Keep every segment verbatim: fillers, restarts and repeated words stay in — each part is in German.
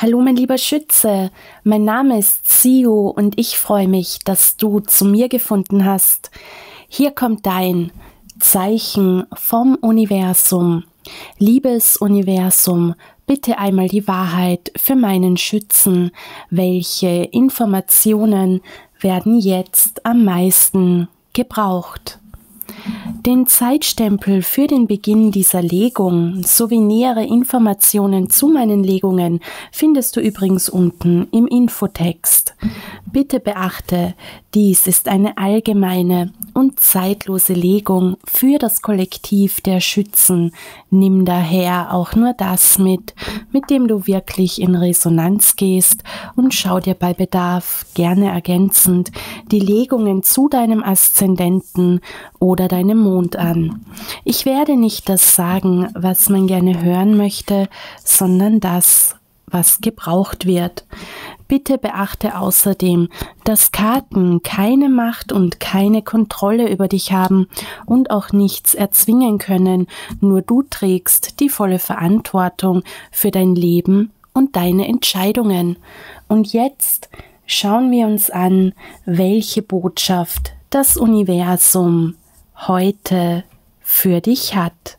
Hallo mein lieber Schütze, mein Name ist Sio und ich freue mich, dass du zu mir gefunden hast. Hier kommt dein Zeichen vom Universum. Liebes Universum, bitte einmal die Wahrheit für meinen Schützen. Welche Informationen werden jetzt am meisten gebraucht? Den Zeitstempel für den Beginn dieser Legung sowie nähere Informationen zu meinen Legungen findest du übrigens unten im Infotext. Bitte beachte, dies ist eine allgemeine und zeitlose Legung für das Kollektiv der Schützen. Nimm daher auch nur das mit, mit dem du wirklich in Resonanz gehst und schau dir bei Bedarf gerne ergänzend die Legungen zu deinem Aszendenten oder deinem Mond an. Ich werde nicht das sagen, was man gerne hören möchte, sondern das, was gebraucht wird. Bitte beachte außerdem, dass Karten keine Macht und keine Kontrolle über dich haben und auch nichts erzwingen können. Nur du trägst die volle Verantwortung für dein Leben und deine Entscheidungen. Und jetzt schauen wir uns an, welche Botschaft das Universum heute für dich hat.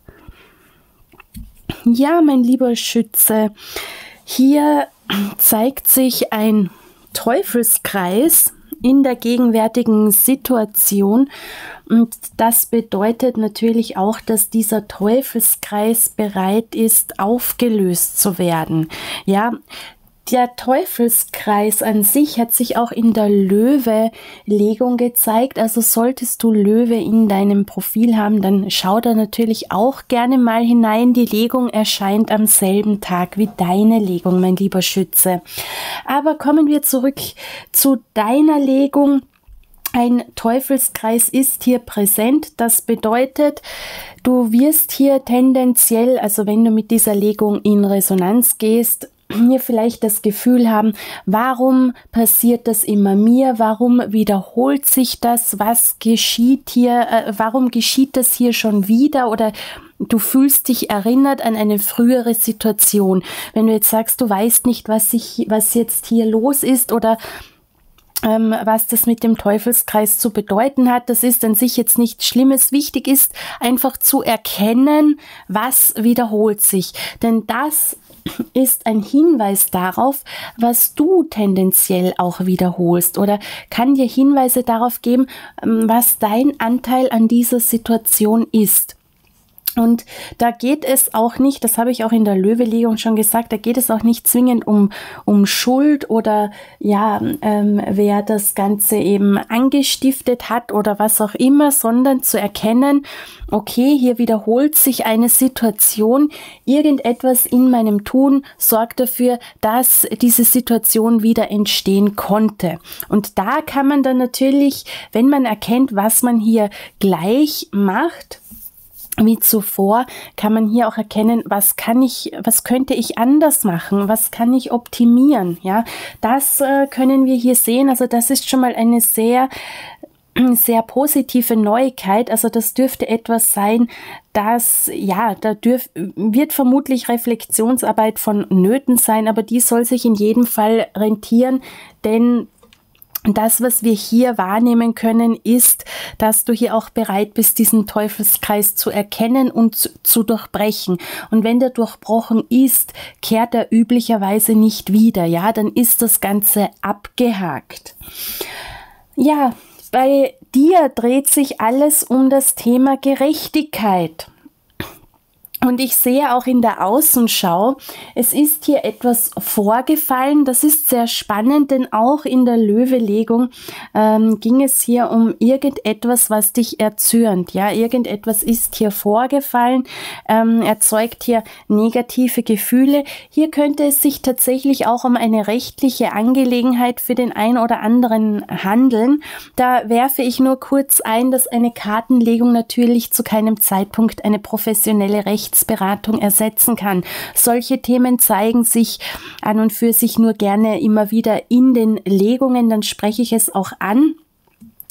Ja, mein lieber Schütze, hier zeigt sich ein Teufelskreis in der gegenwärtigen Situation und das bedeutet natürlich auch, dass dieser Teufelskreis bereit ist, aufgelöst zu werden. Ja, der Teufelskreis an sich hat sich auch in der Löwe-Legung gezeigt, also solltest du Löwe in deinem Profil haben, dann schau da natürlich auch gerne mal hinein. Die Legung erscheint am selben Tag wie deine Legung, mein lieber Schütze. Aber kommen wir zurück zu deiner Legung. Ein Teufelskreis ist hier präsent, das bedeutet, du wirst hier tendenziell, also wenn du mit dieser Legung in Resonanz gehst, hier vielleicht das Gefühl haben, warum passiert das immer mir, warum wiederholt sich das, was geschieht hier, äh, warum geschieht das hier schon wieder oder du fühlst dich erinnert an eine frühere Situation. Wenn du jetzt sagst, du weißt nicht, was, sich, was jetzt hier los ist oder ähm, was das mit dem Teufelskreis zu bedeuten hat, das ist an sich jetzt nichts Schlimmes. Wichtig ist einfach zu erkennen, was wiederholt sich, denn das ist ein Hinweis darauf, was du tendenziell auch wiederholst oder kann dir Hinweise darauf geben, was dein Anteil an dieser Situation ist. Und da geht es auch nicht, das habe ich auch in der Löwe-Legung schon gesagt, da geht es auch nicht zwingend um, um Schuld oder ja, ähm, wer das Ganze eben angestiftet hat oder was auch immer, sondern zu erkennen, okay, hier wiederholt sich eine Situation, irgendetwas in meinem Tun sorgt dafür, dass diese Situation wieder entstehen konnte. Und da kann man dann natürlich, wenn man erkennt, was man hier gleich macht, wie zuvor, kann man hier auch erkennen, was kann ich, was könnte ich anders machen, was kann ich optimieren, ja, das äh, können wir hier sehen, also das ist schon mal eine sehr, sehr positive Neuigkeit, also das dürfte etwas sein, das, ja, da dürf, wird vermutlich Reflexionsarbeit vonnöten sein, aber die soll sich in jedem Fall rentieren, denn das, was wir hier wahrnehmen können, ist, dass du hier auch bereit bist, diesen Teufelskreis zu erkennen und zu, zu durchbrechen. Und wenn der durchbrochen ist, kehrt er üblicherweise nicht wieder. Ja, dann ist das Ganze abgehakt. Ja, bei dir dreht sich alles um das Thema Gerechtigkeit. Und ich sehe auch in der Außenschau, es ist hier etwas vorgefallen, das ist sehr spannend, denn auch in der Löwe-Legung ähm, ging es hier um irgendetwas, was dich erzürnt. Ja, irgendetwas ist hier vorgefallen, ähm, erzeugt hier negative Gefühle. Hier könnte es sich tatsächlich auch um eine rechtliche Angelegenheit für den einen oder anderen handeln. Da werfe ich nur kurz ein, dass eine Kartenlegung natürlich zu keinem Zeitpunkt eine professionelle Rechts Beratung ersetzen kann. Solche Themen zeigen sich an und für sich nur gerne immer wieder in den Legungen, dann spreche ich es auch an.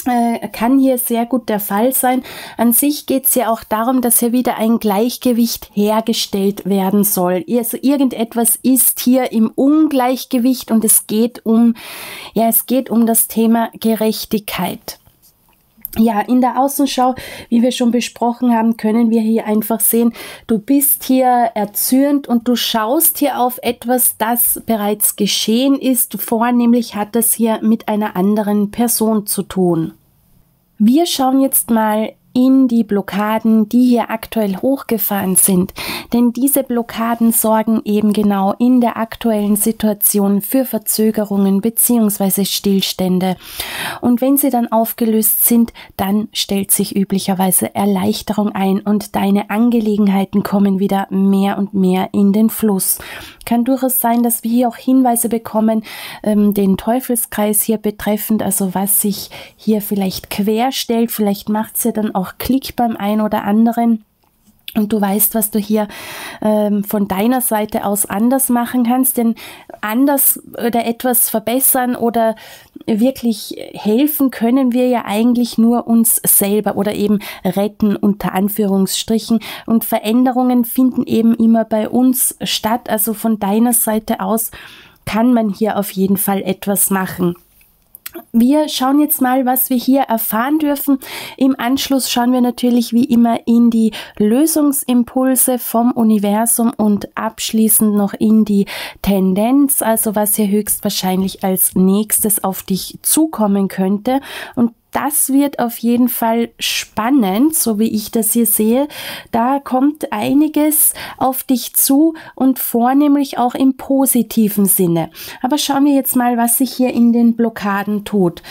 kann hier sehr gut der Fall sein. An sich geht es ja auch darum, dass hier wieder ein Gleichgewicht hergestellt werden soll. Also irgendetwas ist hier im Ungleichgewicht und es geht um, ja, es geht um das Thema Gerechtigkeit. Ja, in der Außenschau, wie wir schon besprochen haben, können wir hier einfach sehen, du bist hier erzürnt und du schaust hier auf etwas, das bereits geschehen ist. Vornehmlich hat das hier mit einer anderen Person zu tun. Wir schauen jetzt mal in die Blockaden, die hier aktuell hochgefahren sind. Denn diese Blockaden sorgen eben genau in der aktuellen Situation für Verzögerungen bzw. Stillstände. Und wenn sie dann aufgelöst sind, dann stellt sich üblicherweise Erleichterung ein und deine Angelegenheiten kommen wieder mehr und mehr in den Fluss. Kann durchaus sein, dass wir hier auch Hinweise bekommen, ähm, den Teufelskreis hier betreffend, also was sich hier vielleicht quer stellt, vielleicht macht es ja dann auch Klick beim einen oder anderen. Und du weißt, was du hier ähm, von deiner Seite aus anders machen kannst, denn anders oder etwas verbessern oder wirklich helfen können wir ja eigentlich nur uns selber oder eben retten unter Anführungsstrichen. Und Veränderungen finden eben immer bei uns statt. Also von deiner Seite aus kann man hier auf jeden Fall etwas machen. Wir schauen jetzt mal, was wir hier erfahren dürfen. Im Anschluss schauen wir natürlich wie immer in die Lösungsimpulse vom Universum und abschließend noch in die Tendenz, also was hier höchstwahrscheinlich als nächstes auf dich zukommen könnte. Und das wird auf jeden Fall spannend, so wie ich das hier sehe. Da kommt einiges auf dich zu und vornehmlich auch im positiven Sinne. Aber schauen wir jetzt mal, was sich hier in den Blockaden tut.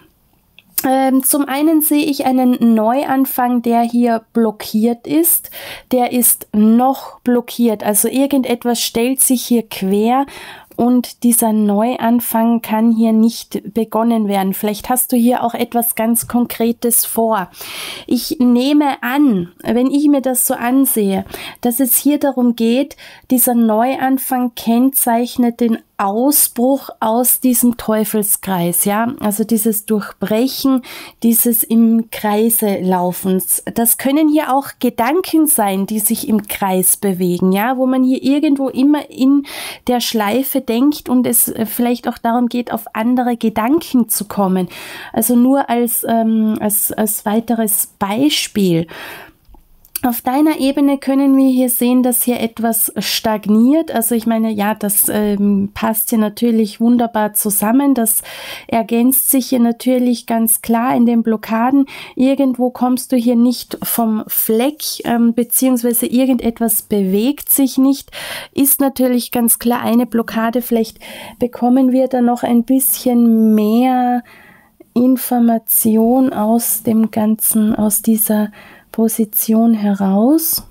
Ähm, zum einen sehe ich einen Neuanfang, der hier blockiert ist. Der ist noch blockiert, also irgendetwas stellt sich hier quer. Und dieser Neuanfang kann hier nicht begonnen werden. Vielleicht hast du hier auch etwas ganz Konkretes vor. Ich nehme an, wenn ich mir das so ansehe, dass es hier darum geht, dieser Neuanfang kennzeichnet den Ausbruch aus diesem Teufelskreis, ja, also dieses Durchbrechen, dieses im Kreise Laufens. Das können hier auch Gedanken sein, die sich im Kreis bewegen, ja, wo man hier irgendwo immer in der Schleife denkt und es vielleicht auch darum geht, auf andere Gedanken zu kommen. Also nur als, ähm, als, als weiteres Beispiel. Auf deiner Ebene können wir hier sehen, dass hier etwas stagniert. Also ich meine, ja, das ähm, passt hier natürlich wunderbar zusammen. Das ergänzt sich hier natürlich ganz klar in den Blockaden. Irgendwo kommst du hier nicht vom Fleck, ähm, beziehungsweise irgendetwas bewegt sich nicht. Ist natürlich ganz klar eine Blockade. Vielleicht bekommen wir da noch ein bisschen mehr Information aus dem Ganzen, aus dieser Position heraus.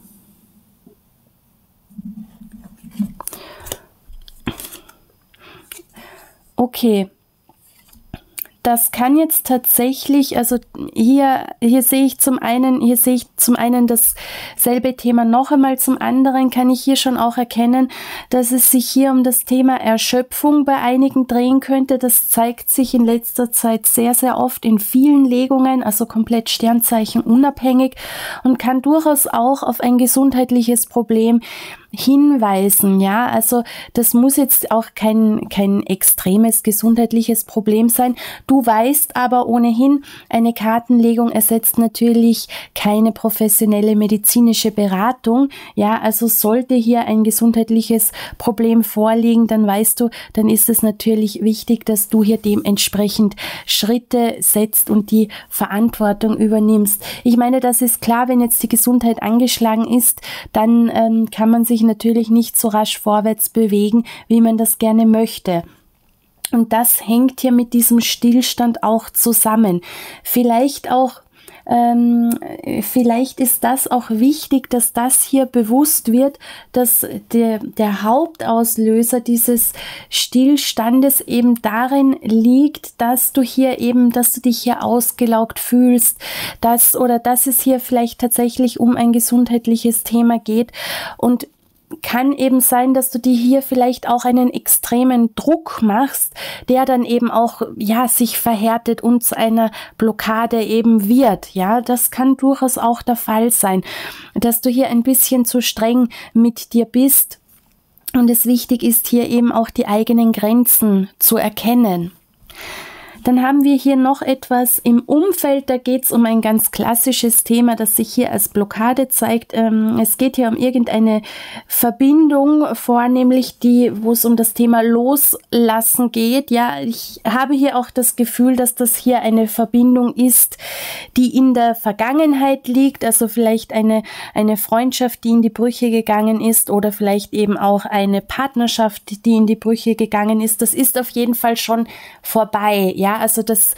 Okay. Das kann jetzt tatsächlich, also hier, hier sehe ich zum einen, hier sehe ich zum einen dasselbe Thema noch einmal, zum anderen kann ich hier schon auch erkennen, dass es sich hier um das Thema Erschöpfung bei einigen drehen könnte. Das zeigt sich in letzter Zeit sehr, sehr oft in vielen Legungen, also komplett Sternzeichen unabhängig und kann durchaus auch auf ein gesundheitliches Problem hinweisen, ja, also das muss jetzt auch kein, kein extremes gesundheitliches Problem sein. Du weißt aber ohnehin, eine Kartenlegung ersetzt natürlich keine professionelle medizinische Beratung, ja, also sollte hier ein gesundheitliches Problem vorliegen, dann weißt du, dann ist es natürlich wichtig, dass du hier dementsprechend Schritte setzt und die Verantwortung übernimmst. Ich meine, das ist klar, wenn jetzt die Gesundheit angeschlagen ist, dann ähm, kann man sich natürlich nicht so rasch vorwärts bewegen, wie man das gerne möchte. Und das hängt hier mit diesem Stillstand auch zusammen. Vielleicht auch Ähm, vielleicht ist das auch wichtig, dass das hier bewusst wird, dass der, der Hauptauslöser dieses Stillstandes eben darin liegt, dass du hier eben, dass du dich hier ausgelaugt fühlst, dass oder dass es hier vielleicht tatsächlich um ein gesundheitliches Thema geht und kann eben sein, dass du dir hier vielleicht auch einen extremen Druck machst, der dann eben auch, ja, sich verhärtet und zu einer Blockade eben wird. Ja, das kann durchaus auch der Fall sein, dass du hier ein bisschen zu streng mit dir bist und es wichtig ist, hier eben auch die eigenen Grenzen zu erkennen. Dann haben wir hier noch etwas im Umfeld, da geht es um ein ganz klassisches Thema, das sich hier als Blockade zeigt. Ähm, es geht hier um irgendeine Verbindung, vornehmlich die, wo es um das Thema Loslassen geht. Ja, ich habe hier auch das Gefühl, dass das hier eine Verbindung ist, die in der Vergangenheit liegt, also vielleicht eine, eine Freundschaft, die in die Brüche gegangen ist oder vielleicht eben auch eine Partnerschaft, die in die Brüche gegangen ist. Das ist auf jeden Fall schon vorbei, ja. Ja, also das,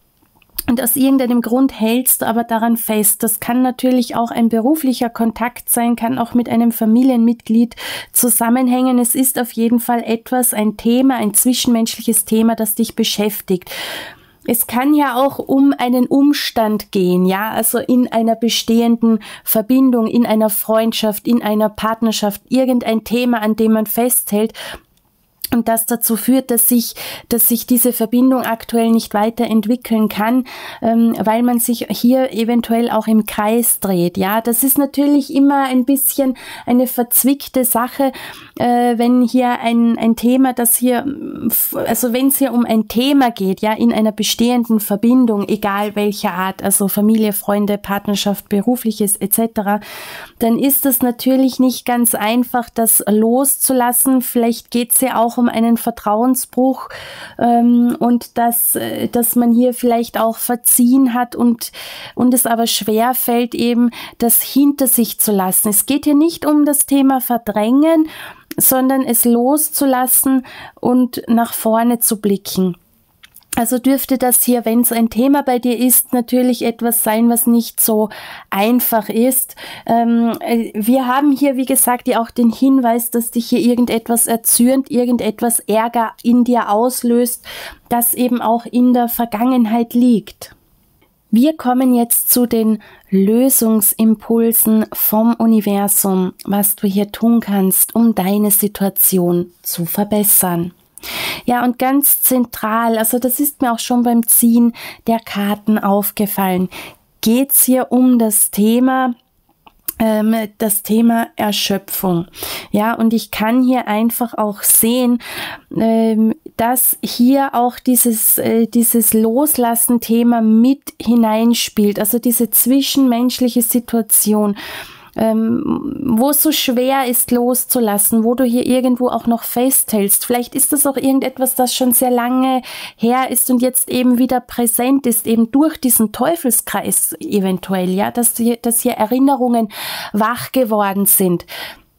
und aus irgendeinem Grund hältst du aber daran fest. Das kann natürlich auch ein beruflicher Kontakt sein, kann auch mit einem Familienmitglied zusammenhängen. Es ist auf jeden Fall etwas, ein Thema, ein zwischenmenschliches Thema, das dich beschäftigt. Es kann ja auch um einen Umstand gehen, ja, also in einer bestehenden Verbindung, in einer Freundschaft, in einer Partnerschaft, irgendein Thema, an dem man festhält. Und das dazu führt, dass sich, dass sich diese Verbindung aktuell nicht weiterentwickeln kann, ähm, weil man sich hier eventuell auch im Kreis dreht. Ja, das ist natürlich immer ein bisschen eine verzwickte Sache, äh, wenn hier ein, ein Thema, das hier, also wenn es hier um ein Thema geht, ja, in einer bestehenden Verbindung, egal welcher Art, also Familie, Freunde, Partnerschaft, berufliches et cetera, dann ist es natürlich nicht ganz einfach, das loszulassen. Vielleicht geht es ja auch um einen Vertrauensbruch ähm, und dass, äh, dass man hier vielleicht auch verziehen hat und, und es aber schwer fällt, eben das hinter sich zu lassen. Es geht hier nicht um das Thema Verdrängen, sondern es loszulassen und nach vorne zu blicken. Also dürfte das hier, wenn es ein Thema bei dir ist, natürlich etwas sein, was nicht so einfach ist. Ähm, wir haben hier, wie gesagt, ja auch den Hinweis, dass dich hier irgendetwas erzürnt, irgendetwas Ärger in dir auslöst, das eben auch in der Vergangenheit liegt. Wir kommen jetzt zu den Lösungsimpulsen vom Universum, was du hier tun kannst, um deine Situation zu verbessern. Ja, und ganz zentral, also das ist mir auch schon beim Ziehen der Karten aufgefallen, geht es hier um das Thema, ähm, das Thema Erschöpfung. Ja, und ich kann hier einfach auch sehen, ähm, dass hier auch dieses, äh, dieses Loslassen-Thema mit hineinspielt, also diese zwischenmenschliche Situation, Ähm, wo es so schwer ist loszulassen, wo du hier irgendwo auch noch festhältst. Vielleicht ist das auch irgendetwas, das schon sehr lange her ist und jetzt eben wieder präsent ist, eben durch diesen Teufelskreis eventuell, ja, dass hier, dass hier Erinnerungen wach geworden sind.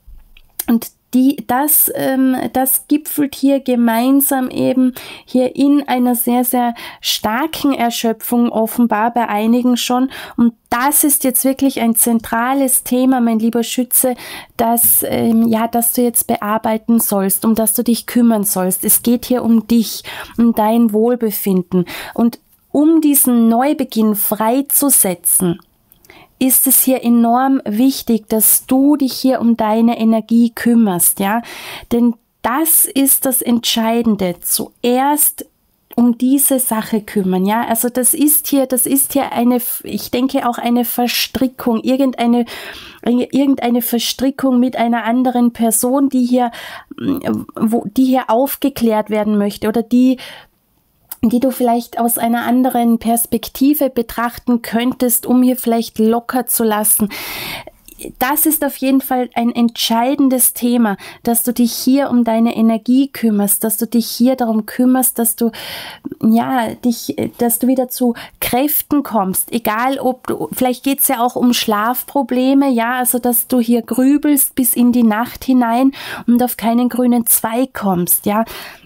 Und Die, das, ähm, das gipfelt hier gemeinsam eben hier in einer sehr, sehr starken Erschöpfung, offenbar bei einigen schon. Und das ist jetzt wirklich ein zentrales Thema, mein lieber Schütze, das, ähm, ja, das du jetzt bearbeiten sollst, um das du dich kümmern sollst. Es geht hier um dich, um dein Wohlbefinden. Und um diesen Neubeginn freizusetzen, ist es hier enorm wichtig, dass du dich hier um deine Energie kümmerst, ja, denn das ist das Entscheidende. Zuerst um diese Sache kümmern, ja, also das ist hier, das ist hier eine, ich denke auch eine Verstrickung, irgendeine, irgendeine Verstrickung mit einer anderen Person, die hier, wo, die hier aufgeklärt werden möchte oder die die du vielleicht aus einer anderen Perspektive betrachten könntest, um hier vielleicht locker zu lassen. Das ist auf jeden Fall ein entscheidendes Thema, dass du dich hier um deine Energie kümmerst, dass du dich hier darum kümmerst, dass du, ja, dich, dass du wieder zu Kräften kommst, egal ob du, vielleicht geht es ja auch um Schlafprobleme, ja, also dass du hier grübelst bis in die Nacht hinein und auf keinen grünen Zweig kommst, ja.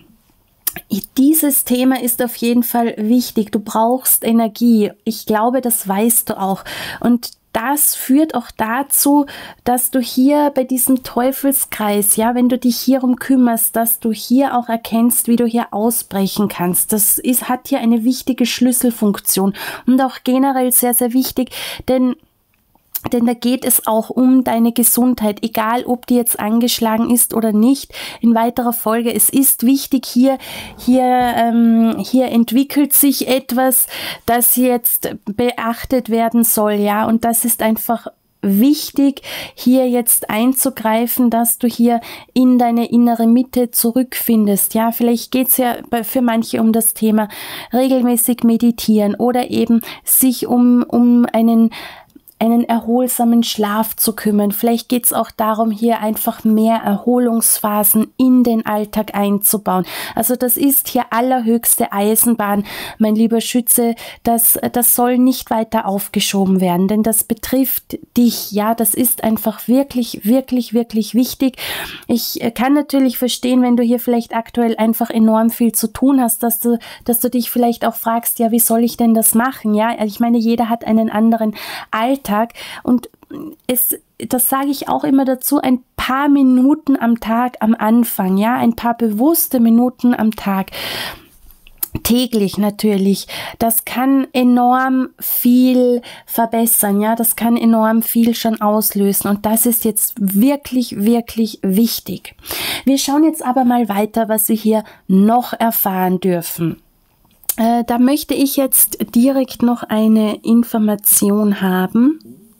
Dieses Thema ist auf jeden Fall wichtig. Du brauchst Energie. Ich glaube, das weißt du auch. Und das führt auch dazu, dass du hier bei diesem Teufelskreis, ja, wenn du dich hierum kümmerst, dass du hier auch erkennst, wie du hier ausbrechen kannst. Das ist, hat hier eine wichtige Schlüsselfunktion und auch generell sehr, sehr wichtig, denn Denn da geht es auch um deine Gesundheit, egal ob die jetzt angeschlagen ist oder nicht. In weiterer Folge, es ist wichtig, hier, hier, ähm, hier entwickelt sich etwas, das jetzt beachtet werden soll, ja. Und das ist einfach wichtig, hier jetzt einzugreifen, dass du hier in deine innere Mitte zurückfindest. Ja, vielleicht geht es ja für manche um das Thema regelmäßig meditieren oder eben sich um, um einen einen erholsamen Schlaf zu kümmern. Vielleicht geht es auch darum, hier einfach mehr Erholungsphasen in den Alltag einzubauen. Also das ist hier allerhöchste Eisenbahn, mein lieber Schütze. Das, das soll nicht weiter aufgeschoben werden, denn das betrifft dich. Ja, das ist einfach wirklich, wirklich, wirklich wichtig. Ich kann natürlich verstehen, wenn du hier vielleicht aktuell einfach enorm viel zu tun hast, dass du, dass du dich vielleicht auch fragst, ja, wie soll ich denn das machen? Ja, ich meine, jeder hat einen anderen Alltag. Und es, das sage ich auch immer dazu, ein paar Minuten am Tag am Anfang, ja, ein paar bewusste Minuten am Tag, täglich natürlich, das kann enorm viel verbessern, ja, das kann enorm viel schon auslösen und das ist jetzt wirklich, wirklich wichtig. Wir schauen jetzt aber mal weiter, was wir hier noch erfahren dürfen. Äh, da möchte ich jetzt direkt noch eine Information haben.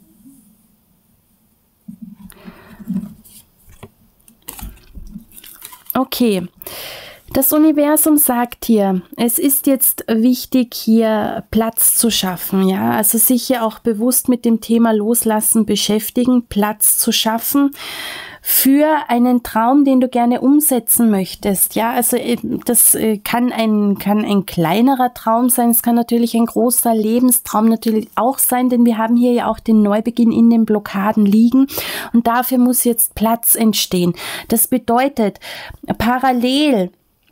Okay, das Universum sagt hier, es ist jetzt wichtig, hier Platz zu schaffen, ja, also sich hier auch bewusst mit dem Thema Loslassen beschäftigen, Platz zu schaffen für einen Traum, den du gerne umsetzen möchtest. Ja, also das kann ein, kann ein kleinerer Traum sein, es kann natürlich ein großer Lebenstraum natürlich auch sein, denn wir haben hier ja auch den Neubeginn in den Blockaden liegen und dafür muss jetzt Platz entstehen. Das bedeutet, parallel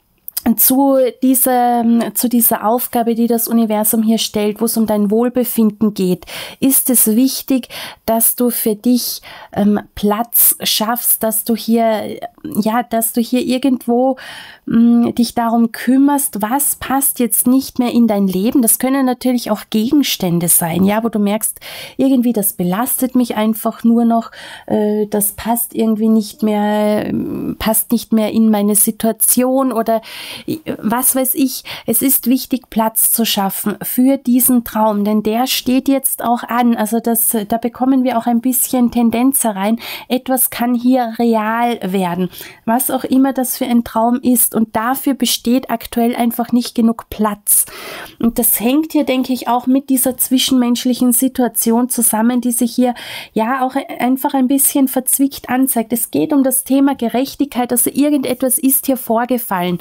zu dieser, zu dieser Aufgabe, die das Universum hier stellt, wo es um dein Wohlbefinden geht, ist es wichtig, dass du für dich ähm, Platz schaffst, dass du hier, ja, dass du hier irgendwo mh, dich darum kümmerst, was passt jetzt nicht mehr in dein Leben. Das können natürlich auch Gegenstände sein, ja, wo du merkst, irgendwie das belastet mich einfach nur noch, äh, das passt irgendwie nicht mehr, passt nicht mehr in meine Situation oder was weiß ich, es ist wichtig, Platz zu schaffen für diesen Traum, denn der steht jetzt auch an, also das, da bekommen wir auch ein bisschen Tendenz herein, etwas kann hier real werden, was auch immer das für ein Traum ist und dafür besteht aktuell einfach nicht genug Platz und das hängt hier, denke ich, auch mit dieser zwischenmenschlichen Situation zusammen, die sich hier ja auch einfach ein bisschen verzwickt anzeigt. Es geht um das Thema Gerechtigkeit, also irgendetwas ist hier vorgefallen.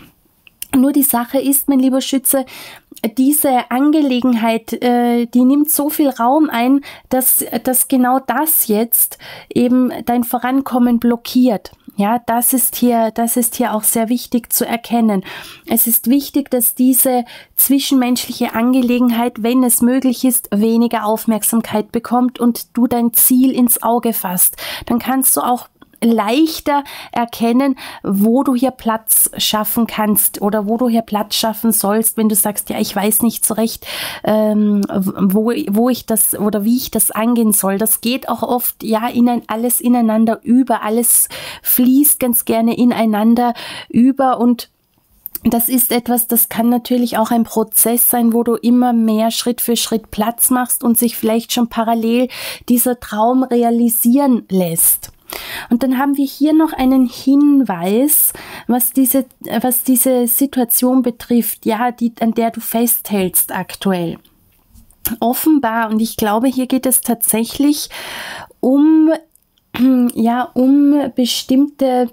Nur die Sache ist, mein lieber Schütze, diese Angelegenheit, äh, die nimmt so viel Raum ein, dass, dass genau das jetzt eben dein Vorankommen blockiert. Ja, das ist hier, das ist hier auch sehr wichtig zu erkennen. Es ist wichtig, dass diese zwischenmenschliche Angelegenheit, wenn es möglich ist, weniger Aufmerksamkeit bekommt und du dein Ziel ins Auge fasst. Dann kannst du auch leichter erkennen, wo du hier Platz schaffen kannst oder wo du hier Platz schaffen sollst, wenn du sagst, ja, ich weiß nicht so recht, ähm, wo, wo ich das oder wie ich das angehen soll. Das geht auch oft, ja, in ein, alles ineinander über, alles fließt ganz gerne ineinander über und das ist etwas, das kann natürlich auch ein Prozess sein, wo du immer mehr Schritt für Schritt Platz machst und sich vielleicht schon parallel dieser Traum realisieren lässt. Und dann haben wir hier noch einen Hinweis, was diese, was diese Situation betrifft, ja, die, an der du festhältst aktuell. Offenbar, und ich glaube, hier geht es tatsächlich um, ja, um bestimmte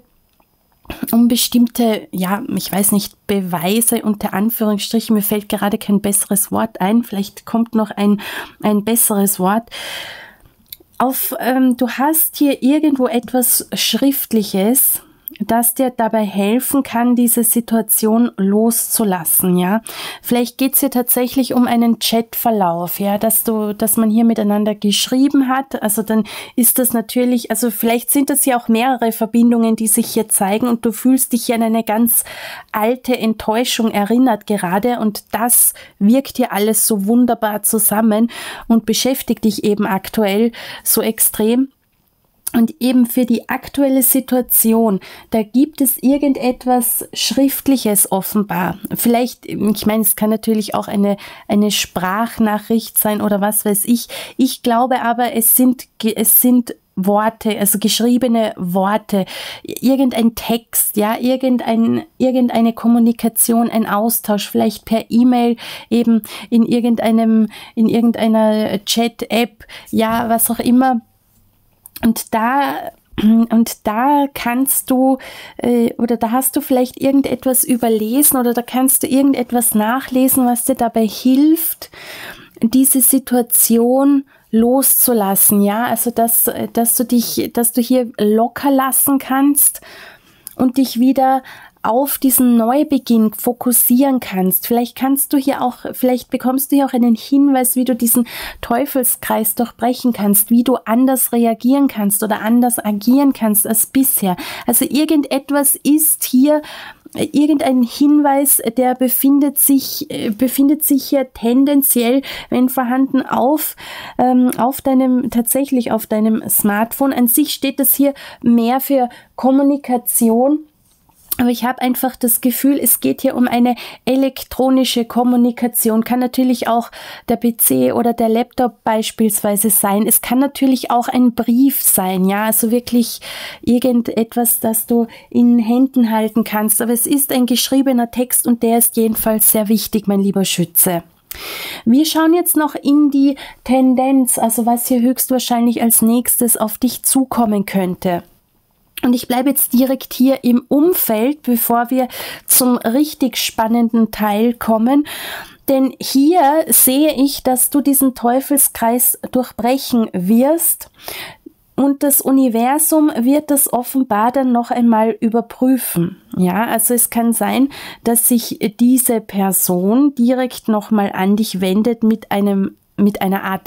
um bestimmte, ja, ich weiß nicht, Beweise unter Anführungsstrichen, mir fällt gerade kein besseres Wort ein, vielleicht kommt noch ein, ein besseres Wort. Auf, ähm, du hast hier irgendwo etwas Schriftliches das dir dabei helfen kann, diese Situation loszulassen, ja. Vielleicht geht es hier tatsächlich um einen Chatverlauf, ja, dass du, dass man hier miteinander geschrieben hat. Also dann ist das natürlich, also vielleicht sind das ja auch mehrere Verbindungen, die sich hier zeigen und du fühlst dich hier an eine ganz alte Enttäuschung erinnert gerade und das wirkt hier alles so wunderbar zusammen und beschäftigt dich eben aktuell so extrem. Und eben für die aktuelle Situation, da gibt es irgendetwas Schriftliches offenbar. Vielleicht, ich meine, es kann natürlich auch eine, eine Sprachnachricht sein oder was weiß ich. Ich glaube aber, es sind, es sind Worte, also geschriebene Worte, irgendein Text, ja, irgendein, irgendeine Kommunikation, ein Austausch, vielleicht per E-Mail, eben in irgendeinem, in irgendeiner Chat-App, ja, was auch immer. Und da, und da kannst du, äh, oder da hast du vielleicht irgendetwas überlesen oder da kannst du irgendetwas nachlesen, was dir dabei hilft, diese Situation loszulassen, ja, also dass, dass du dich, dass du hier locker lassen kannst und dich wieder auf diesen Neubeginn fokussieren kannst. Vielleicht kannst du hier auch, vielleicht bekommst du hier auch einen Hinweis, wie du diesen Teufelskreis durchbrechen kannst, wie du anders reagieren kannst oder anders agieren kannst als bisher. Also irgendetwas ist hier, irgendein Hinweis, der befindet sich, befindet sich hier tendenziell, wenn vorhanden, auf, ähm, auf deinem, tatsächlich auf deinem Smartphone. An sich steht das hier mehr für Kommunikation. Aber ich habe einfach das Gefühl, es geht hier um eine elektronische Kommunikation. Kann natürlich auch der P C oder der Laptop beispielsweise sein. Es kann natürlich auch ein Brief sein, ja, also wirklich irgendetwas, das du in Händen halten kannst. Aber es ist ein geschriebener Text und der ist jedenfalls sehr wichtig, mein lieber Schütze. Wir schauen jetzt noch in die Tendenz, also was hier höchstwahrscheinlich als nächstes auf dich zukommen könnte. Und ich bleibe jetzt direkt hier im Umfeld, bevor wir zum richtig spannenden Teil kommen. Denn hier sehe ich, dass du diesen Teufelskreis durchbrechen wirst. Und das Universum wird das offenbar dann noch einmal überprüfen. Ja, also es kann sein, dass sich diese Person direkt nochmal an dich wendet mit einem, mit einer Art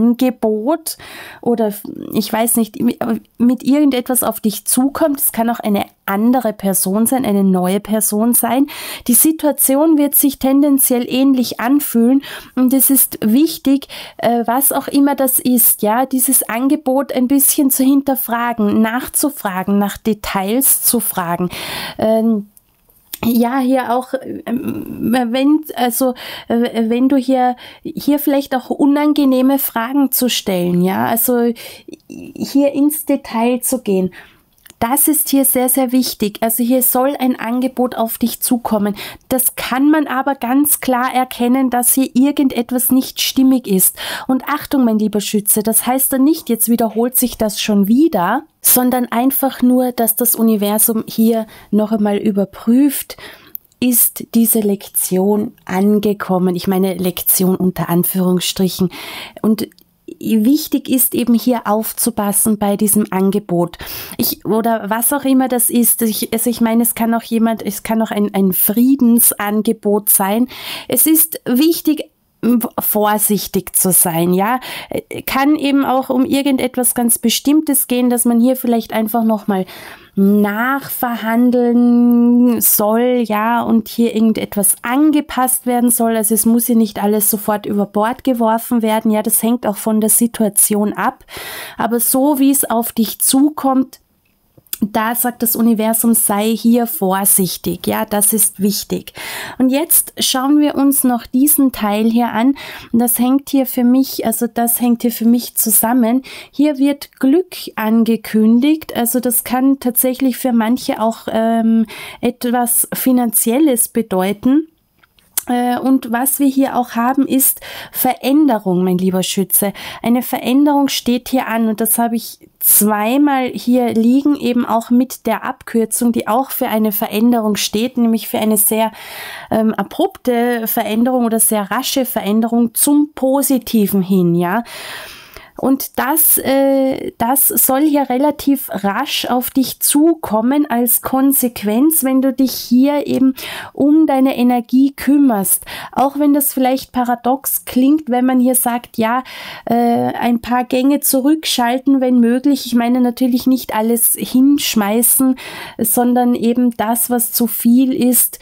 Angebot oder ich weiß nicht, mit irgendetwas auf dich zukommt. Es kann auch eine andere Person sein, eine neue Person sein. Die Situation wird sich tendenziell ähnlich anfühlen und es ist wichtig, was auch immer das ist, ja, dieses Angebot ein bisschen zu hinterfragen, nachzufragen, nach Details zu fragen. Ähm, Ja, hier auch, wenn, also, wenn du hier, hier vielleicht auch unangenehme Fragen zu stellen, ja, also hier ins Detail zu gehen. Das ist hier sehr, sehr wichtig. Also hier soll ein Angebot auf dich zukommen. Das kann man aber ganz klar erkennen, dass hier irgendetwas nicht stimmig ist. Und Achtung, mein lieber Schütze, das heißt dann nicht, jetzt wiederholt sich das schon wieder, sondern einfach nur, dass das Universum hier noch einmal überprüft, ist diese Lektion angekommen. Ich meine Lektion unter Anführungsstrichen. Und wichtig ist eben hier aufzupassen bei diesem Angebot. Ich, oder was auch immer das ist. Ich, also ich meine, es kann auch jemand, es kann auch ein, ein Friedensangebot sein. Es ist wichtig, vorsichtig zu sein, ja. Kann eben auch um irgendetwas ganz Bestimmtes gehen, dass man hier vielleicht einfach nochmal nachverhandeln soll, ja, und hier irgendetwas angepasst werden soll. Also es muss hier nicht alles sofort über Bord geworfen werden, ja, das hängt auch von der Situation ab. Aber so wie es auf dich zukommt, da sagt das Universum, sei hier vorsichtig, ja, das ist wichtig. Und jetzt schauen wir uns noch diesen Teil hier an. Das hängt hier für mich, also das hängt hier für mich zusammen. Hier wird Glück angekündigt, also das kann tatsächlich für manche auch ähm, etwas Finanzielles bedeuten. Und was wir hier auch haben, ist Veränderung, mein lieber Schütze. Eine Veränderung steht hier an und das habe ich zweimal hier liegen, eben auch mit der Abkürzung, die auch für eine Veränderung steht, nämlich für eine sehr ähm, abrupte Veränderung oder sehr rasche Veränderung zum Positiven hin, ja. Und das, äh, das soll hier relativ rasch auf dich zukommen als Konsequenz, wenn du dich hier eben um deine Energie kümmerst. Auch wenn das vielleicht paradox klingt, wenn man hier sagt, ja, äh, ein paar Gänge zurückschalten, wenn möglich. Ich meine natürlich nicht alles hinschmeißen, sondern eben das, was zu viel ist,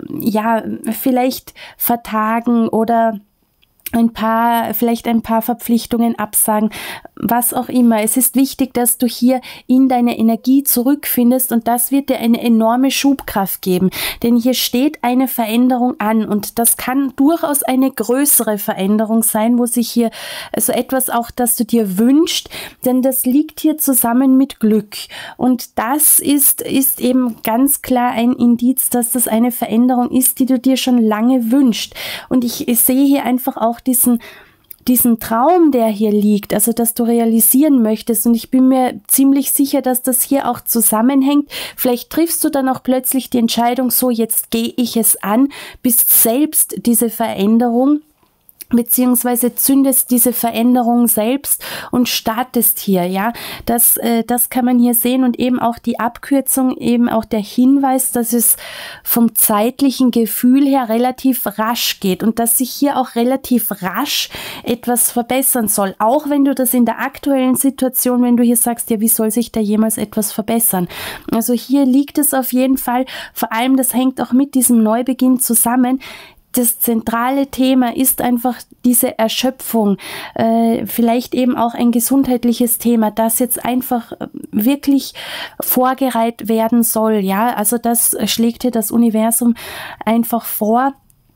ja, vielleicht vertagen oder ein paar, vielleicht ein paar Verpflichtungen absagen, was auch immer. Es ist wichtig, dass du hier in deine Energie zurückfindest und das wird dir eine enorme Schubkraft geben, denn hier steht eine Veränderung an und das kann durchaus eine größere Veränderung sein, wo sich hier also etwas auch, das du dir wünschst, denn das liegt hier zusammen mit Glück und das ist, ist eben ganz klar ein Indiz, dass das eine Veränderung ist, die du dir schon lange wünschst und ich, ich sehe hier einfach auch diesen, diesen Traum, der hier liegt, also dass du realisieren möchtest und ich bin mir ziemlich sicher, dass das hier auch zusammenhängt. Vielleicht triffst du dann auch plötzlich die Entscheidung, so jetzt gehe ich es an, bist selbst diese Veränderung, beziehungsweise zündest diese Veränderung selbst und startest hier, ja, das, äh, das kann man hier sehen und eben auch die Abkürzung, eben auch der Hinweis, dass es vom zeitlichen Gefühl her relativ rasch geht und dass sich hier auch relativ rasch etwas verbessern soll, auch wenn du das in der aktuellen Situation, wenn du hier sagst, ja, wie soll sich da jemals etwas verbessern? Also hier liegt es auf jeden Fall, vor allem das hängt auch mit diesem Neubeginn zusammen. Das zentrale Thema ist einfach diese Erschöpfung, äh, vielleicht eben auch ein gesundheitliches Thema, das jetzt einfach wirklich vorgereiht werden soll, ja, also das schlägt hier das Universum einfach vor.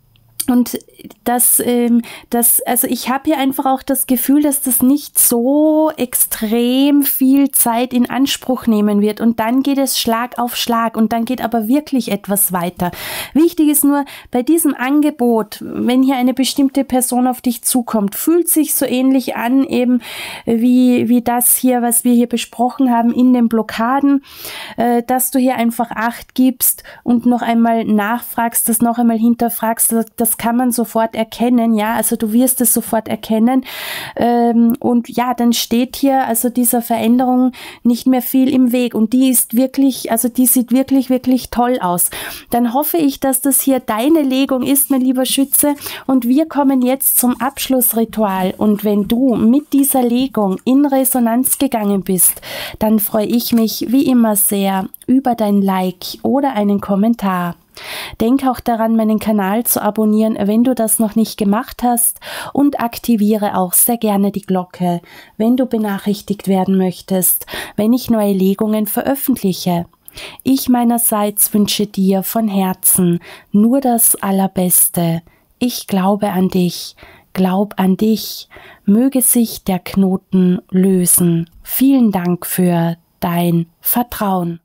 Und das, ähm, das, also ich habe hier einfach auch das Gefühl, dass das nicht so extrem viel Zeit in Anspruch nehmen wird und dann geht es Schlag auf Schlag und dann geht aber wirklich etwas weiter. Wichtig ist nur, bei diesem Angebot, wenn hier eine bestimmte Person auf dich zukommt, fühlt sich so ähnlich an eben wie, wie das hier, was wir hier besprochen haben in den Blockaden, äh, dass du hier einfach Acht gibst und noch einmal nachfragst, das noch einmal hinterfragst, das, das kann man sofort erkennen, ja, also du wirst es sofort erkennen ähm, und ja, dann steht hier also dieser Veränderung nicht mehr viel im Weg und die ist wirklich, also die sieht wirklich, wirklich toll aus. Dann hoffe ich, dass das hier deine Legung ist, mein lieber Schütze und wir kommen jetzt zum Abschlussritual und wenn du mit dieser Legung in Resonanz gegangen bist, dann freue ich mich wie immer sehr über dein Like oder einen Kommentar. Denk auch daran, meinen Kanal zu abonnieren, wenn du das noch nicht gemacht hast und aktiviere auch sehr gerne die Glocke, wenn du benachrichtigt werden möchtest, wenn ich neue Legungen veröffentliche. Ich meinerseits wünsche dir von Herzen nur das Allerbeste. Ich glaube an dich, glaub an dich, möge sich der Knoten lösen. Vielen Dank für dein Vertrauen.